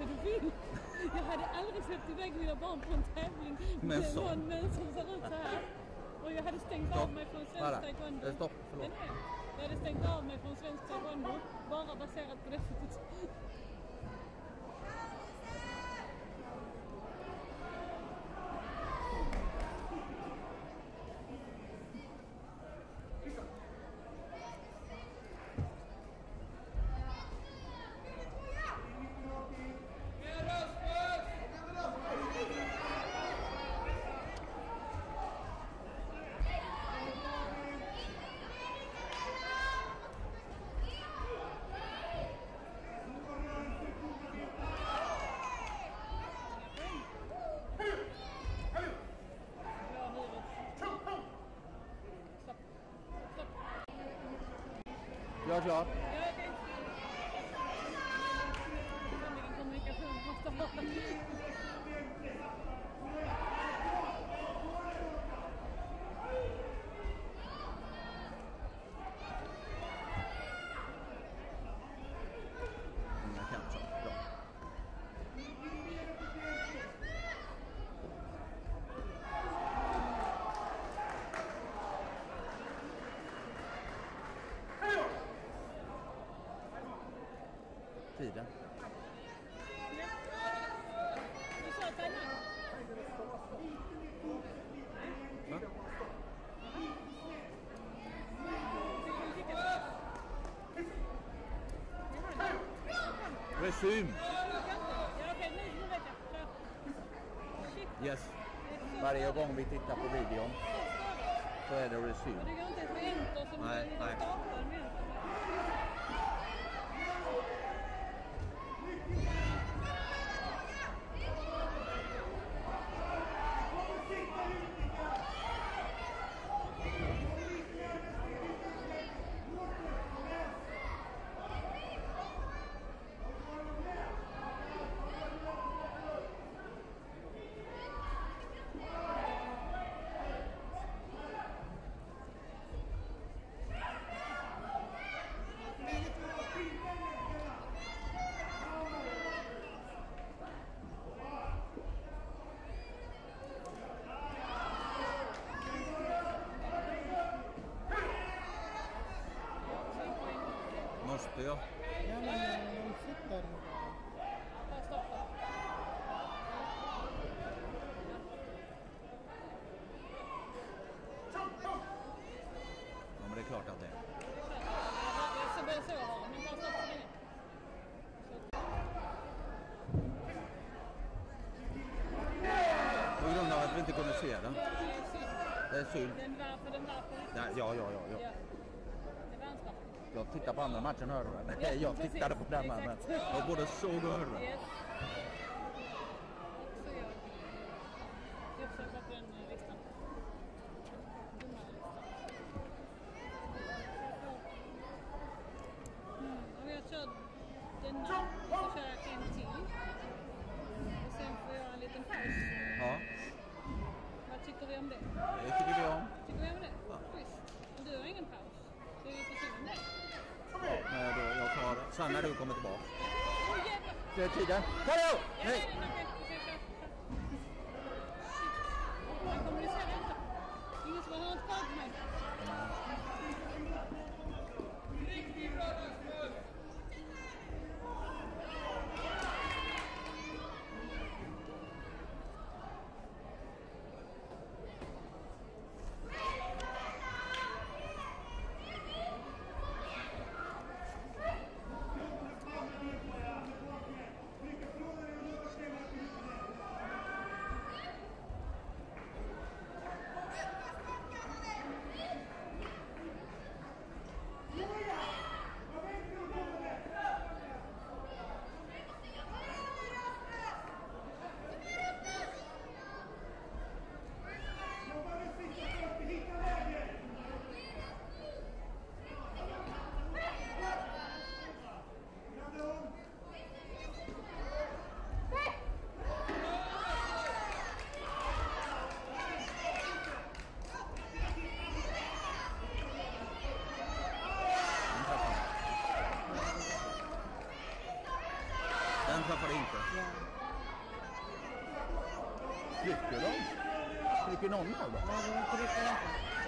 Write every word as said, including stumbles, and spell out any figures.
pedofil. Jag hade aldrig släppt iväg mina barn på en tävling med Men så. någon män som ser ut så här. Och jag hade stängt Stopp. av mig från svensk Bara. taekwondo. Eh, stopp, förlåt. Nej, nej. Jag hade stängt av mig från svensk taekwondo bara baserat på det. Jag är klar. Ja, okej. Vilken kommunikation måste ha. Jag kan så. Bra. Tiden. Du sa att den här. Va? Resym. Ja, okej, nu, nu vet jag. Klar. Shit. Yes. Varje gång vi tittar på videon så är det resym. Och det går inte ens med enter som Nej, du nej. startar med. Måste jag? Ja, men de flyttar den bara. Ta stopp då. Ja, men det är klart att det är. Jag ska börja så här, men ta stopp så länge. På grund av att vi inte kunde se den. Det är synd. Det är synd. Den var för den var på. Ja, ja, ja, ja. ja. Ja. Det var ansvar. Jag tittade på andra matchen och hörde det. Ja, Nej, jag precis. tittade på den men Exakt. jag både såg och hörde. Yes. Också jag. Jag försöker på den listan. Dumma listan. Mm. Om jag kör denna så kör jag en till. Och sen får jag en liten paus. Ja, Vad tycker vi om det? det tycker vi om. Tycker vi om det? Ja. Schysst. Och du har ingen paus. Så är vi på sidan där. Men då, jag tar det. Sen när du kommer tillbaka. Åh jävlar! Det är tiden. Hallå! Ja, Nej! nej, nej, okej, okej, kör, kör. Shit. Han kommunicerar inte. Ingen som har hört kvar på mig. Riktigt bra dagsmål! klappar det inte. Ja. Trycker de? Trycker någon av dem? Ja, de trycker inte.